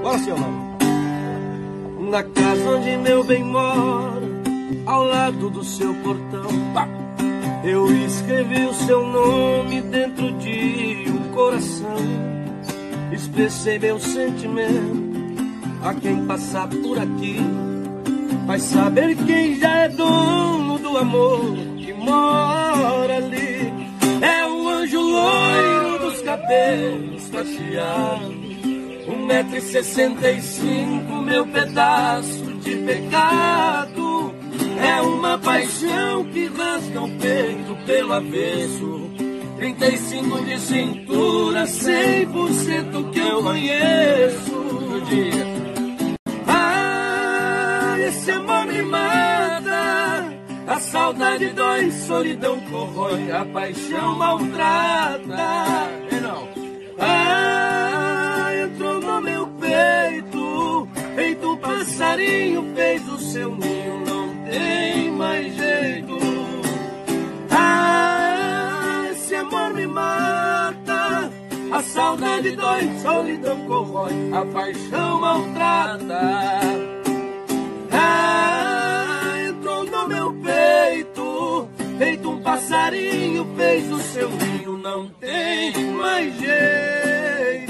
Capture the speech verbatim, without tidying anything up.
Bora, seu nome. Na casa onde meu bem mora, ao lado do seu portão, pá, eu escrevi o seu nome dentro de um coração. Expressei meu sentimento a quem passar por aqui. Vai saber quem já é dono do amor que mora ali. É o anjo loiro dos cabelos cacheados, um metro e sessenta e cinco, meu pedaço de pecado. É uma paixão que rasga o peito pelo avesso. Trinta e cinco de cintura, cem por cento que eu conheço. Ah, esse amor me mata. A saudade dói, solidão corrói, a paixão maltrata. Não. Ah, entrou no meu peito, feito um passarinho, fez o seu ninho, não tem mais jeito. Ah, esse amor me mata. A saudade dói, solidão corrói, a paixão maltrata. Ah, entrou no meu peito, feito um passarinho, fez o seu ninho, não tem mais jeito.